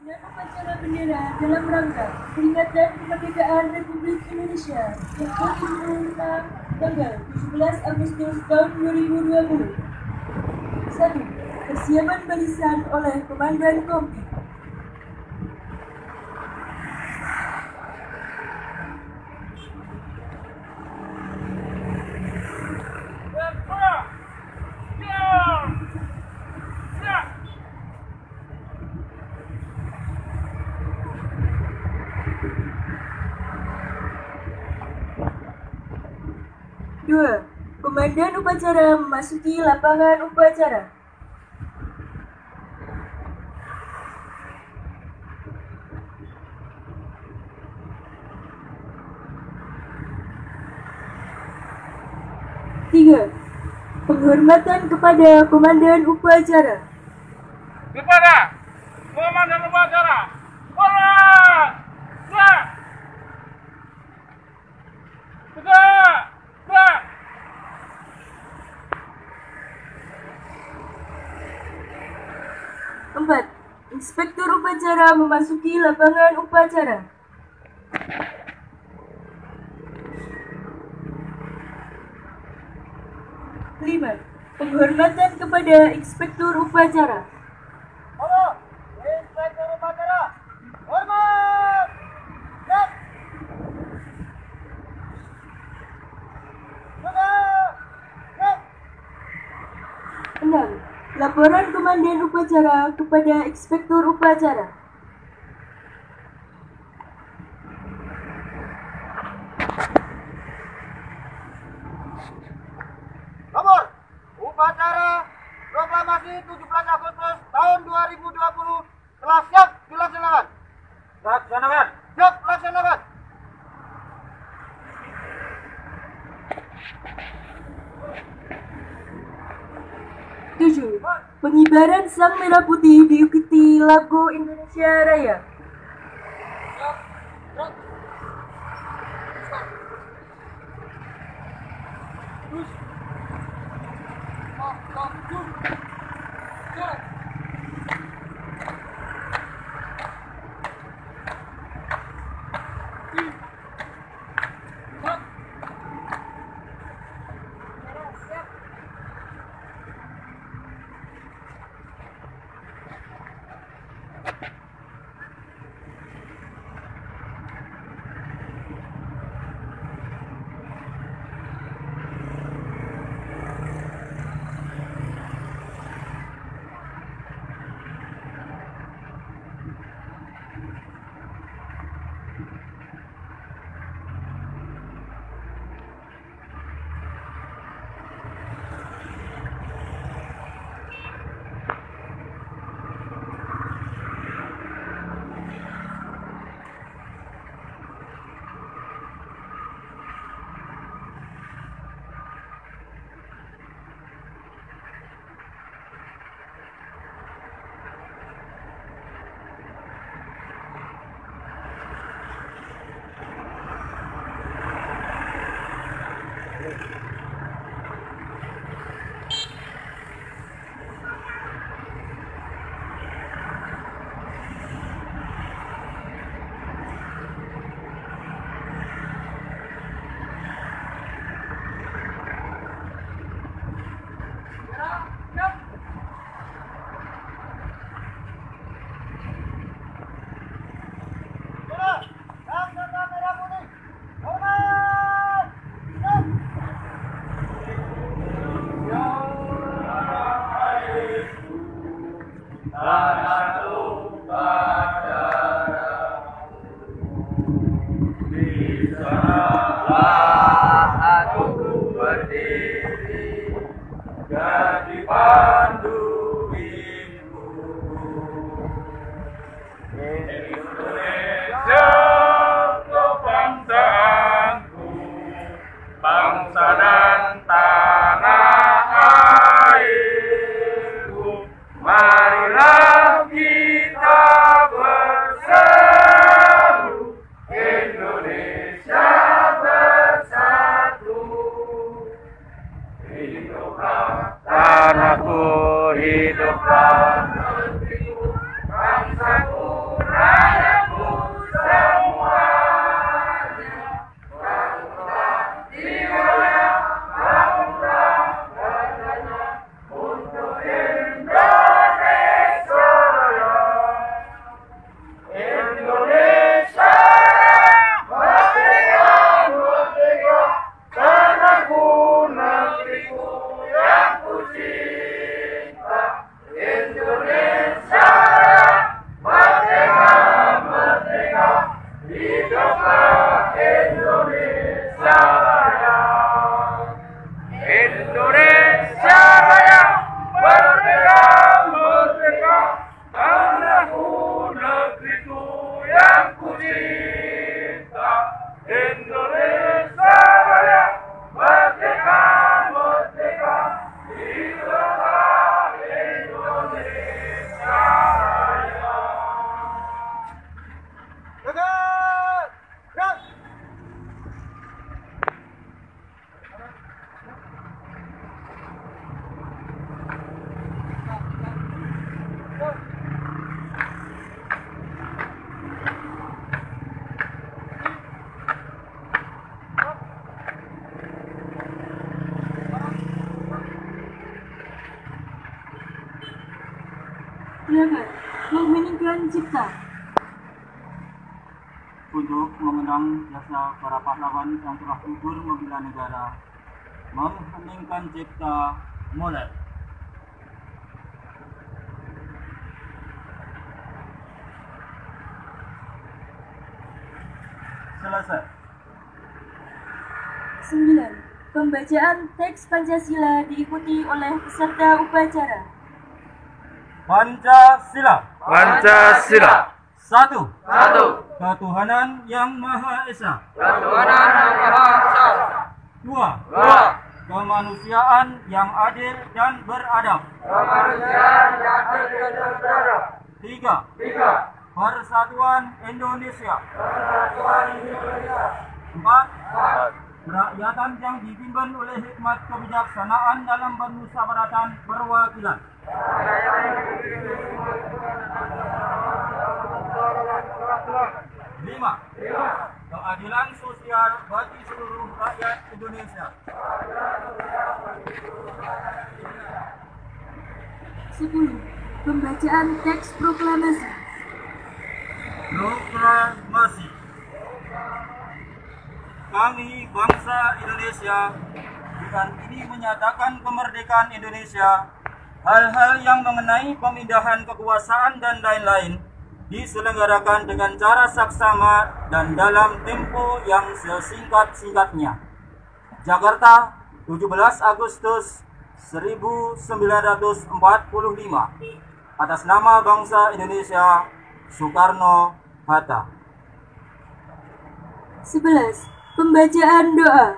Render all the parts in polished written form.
dan upacara bendera dalam rangka peringatan kemerdekaan Republik Indonesia yang ke-76 tanggal 17 Agustus tahun 2020. 1. Persiapan barisan oleh Komandan Kompi. Dua, Komandan upacara memasuki lapangan upacara. Tiga, penghormatan kepada Komandan upacara. Kepada Komandan upacara, hormat! Gerak! Tegak! Gerak! Empat, inspektur upacara memasuki lapangan upacara. Lima, penghormatan kepada inspektur upacara. Halo, inspektur upacara, hormat! Gerak! Tegak! Gerak! 6. Laporan Komandan upacara kepada inspektur upacara. Nomor upacara proklamasi 17 Agustus tahun 2020 telah siap dilaksanakan. Laksanakan. Siap laksanakan. Tujuh, pengibaran sang merah putih diikuti lagu Indonesia Raya. Tanahku undangan mengheningkan cipta. Untuk mengenang jasa para pahlawan yang telah gugur membela negara, mengheningkan cipta, mulai. Selesai. 9. Pembacaan teks Pancasila diikuti oleh peserta upacara. Pancasila. Pancasila. 1. Ketuhanan yang Maha Esa. Ketuhanan yang Maha Esa. 2. Kemanusiaan yang adil dan beradab. Kemanusiaan yang adil dan beradab. 3. Persatuan Indonesia. Persatuan Indonesia. 4. Kerakyatan yang dipimpin oleh hikmat kebijaksanaan dalam permusyawaratan perwakilan. 5. Keadilan sosial bagi seluruh rakyat Indonesia. 10. Pembacaan teks proklamasi. Proklamasi. Kami bangsa Indonesia dengan ini menyatakan kemerdekaan Indonesia. Hal-hal yang mengenai pemindahan kekuasaan dan lain-lain diselenggarakan dengan cara saksama dan dalam tempo yang sesingkat-singkatnya. Jakarta, 17 Agustus 1945. Atas nama bangsa Indonesia, Soekarno-Hatta. 11. Pembacaan doa.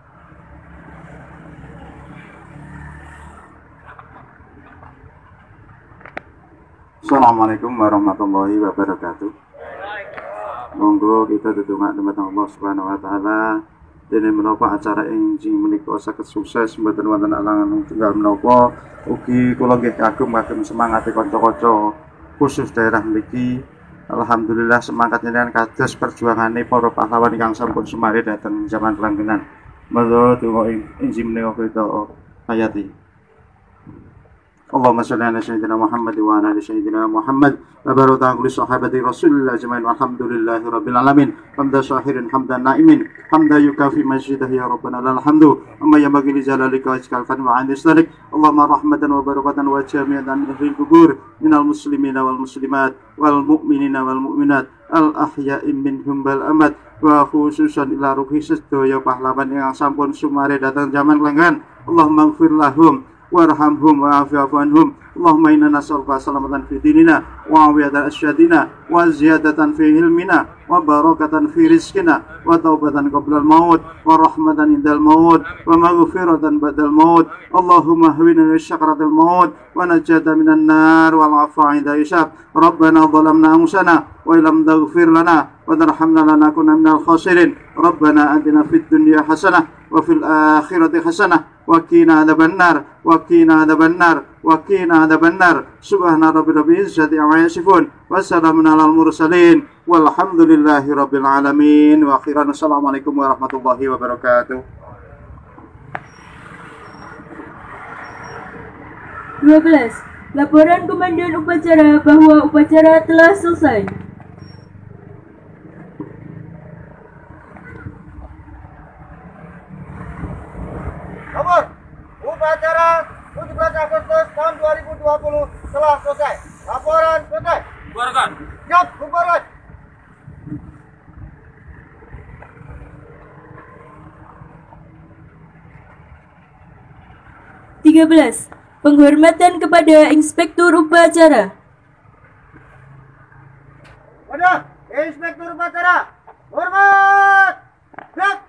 Assalamualaikum warahmatullahi wabarakatuh. Monggo kita tetungak dumateng Allah Subhanahu wa taala dene menapa acara injing menika saged sukses mboten wonten alangan tunggal menapa ugi kula nggih kagum semangate kanca-kanca khusus daerah mriki. Alhamdulillah semangatnya dengan kados perjuangane para pahlawan ingkang sampun sumari dhateng zaman pelanggenan. Monggo donga injing menika kita hayati. Allahumma shalli ala sayyidina Muhammad wa ala ali sayyidina Muhammad wa barik ala kulli sahabati Rasulillah ajmain walhamdulillahi rabbil alamin. Hamdan syahirin hamdan naimin hamdan yukafi majidah ya rabbana alhamdu amma yanbaghi li jalalika wajhikal fan wa 'inda istalik. Allahumma rahmatan wa barakatan wa jami'atan min ahlil qubur minal muslimina wal muslimat wal mu'minina wal mu'minat al ahya'i minhum wal amat wa khususan ila ruhi sedaya pahlawan yang sampun sumare datang zaman pelanggan. Allahumma ighfir lahum warhamhum wa'afu anhum. Allahumma inna nas'aluka salamatan fi dinina wa awiyatan asyadina wa ziyadatan fi ilmina wa barakatan fi rizkina wa taubatan qabla al-maut wa rahmatan indal maut wa maghfiratan ba'dal maut. Allahumma hwina syakaratil maut wa najata minan nar wal afa inda hisab. Rabbana zalamna anfusana wa illam taghfir lana wa tarhamna lanakunanna minal khasirin. Rabbana atina fid dunya hasanah wa fil akhirati hasanah wa qina adzabannar wa qina adzabannar wa qina adzabannar. Subhana rabbil izzati amma yasifun wa salamun alal mursalin walhamdulillahi rabbil alamin. Wa akhiran assalamualaikum warahmatullahi wabarakatuh. 12. Laporan Komandan Upacara bahwa upacara telah selesai. Nomor upacara 17 Agustus tahun 2020 telah selesai. Laporan selesai. Bubarkan. Siap, bubarkan. Penghormatan kepada Inspektur Upacara. Wadah, Inspektur Upacara. Hormat. Siap.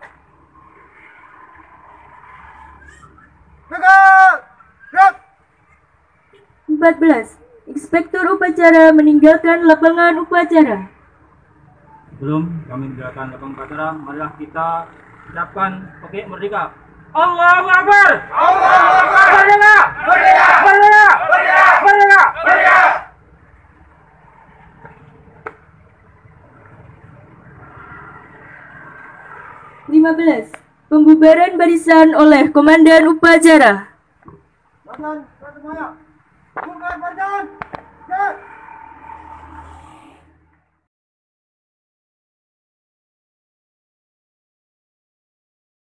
Tegak. Siap. 14. Inspektur Upacara meninggalkan lapangan upacara. Belum kami meninggalkan lapangan upacara, marilah kita ucapkan pakai merdeka. Allahu Akbar. Allahu Akbar. Merdeka. Merdeka. Merdeka. Merdeka. Merdeka. Merdeka. 15. Pembubaran barisan oleh Komandan Upacara. Jangan semuanya. Bukan barisan. Gerak!